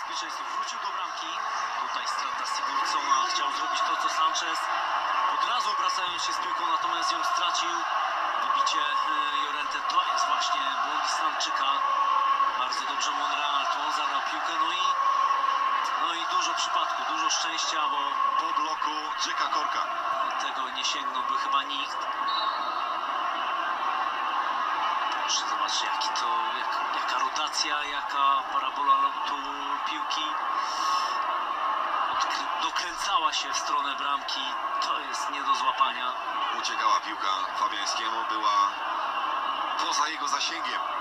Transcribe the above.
bezpieczeństwo. Wrócił do bramki. Tutaj strata Sigurdssona. Chciał zrobić to, co Sanchez. Od razu obracając się z piłką, natomiast ją stracił. Wybicie Llorente. To jest właśnie błąd Islandczyka. Bardzo dobrze Monreal. Tu on zabrał piłkę. No i dużo przypadku, dużo szczęścia, bo Po bloku Jacka Corka. tego nie sięgnąłby chyba nikt. Proszę, zobaczcie, jaka rotacja, jaka parabola lotu piłki. Dokręcała się w stronę bramki. To jest nie do złapania. Uciekała piłka Fabiańskiemu, była poza jego zasięgiem.